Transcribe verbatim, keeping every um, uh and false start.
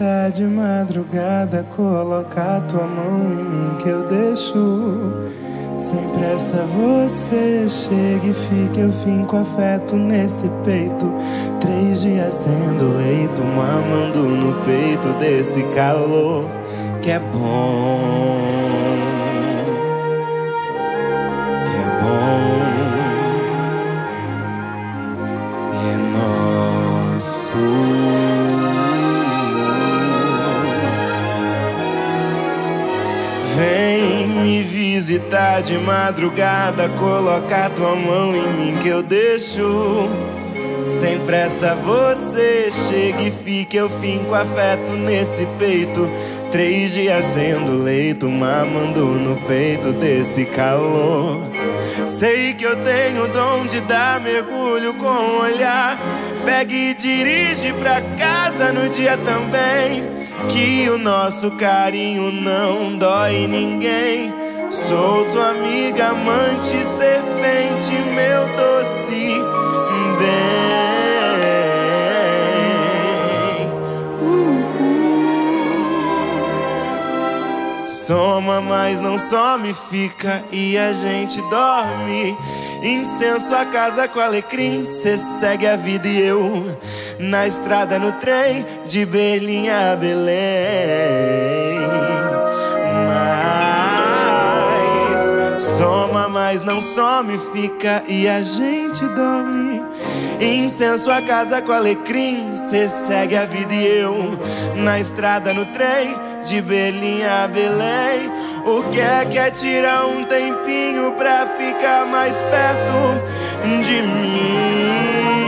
visitar de madrugada, colocar tua mão em mim que eu deixo. Sem pressa você chega e fica, eu finco afeto nesse peito. Três dias sendo leito, mamando no peito desse calor que é bom, que é bom e é nosso. Vem me visitar de madrugada, colocar tua mão em mim que eu deixo. Sem pressa você chega e fica, eu finco afeto nesse peito. Três dias sendo leito, mamando no peito desse calor. Sei que eu tenho o dom de dar mergulho com o olhar. Pega e dirige pra casa no dia também, que o nosso carinho não dói ninguém. Sou tua amiga, amante, serpente, meu doce bem. uh, uh. Soma, mas não some, fica e a gente dorme. Incenso a casa com alecrim, cê segue a vida e eu na estrada, no trem, de Berlim a Belém. Mas soma, mas não some, fica e a gente dorme. Incenso a casa com alecrim, cê segue a vida e eu na estrada, no trem, de Berlim a Belém. O que é que é tirar um tempinho pra ficar mais perto de mim?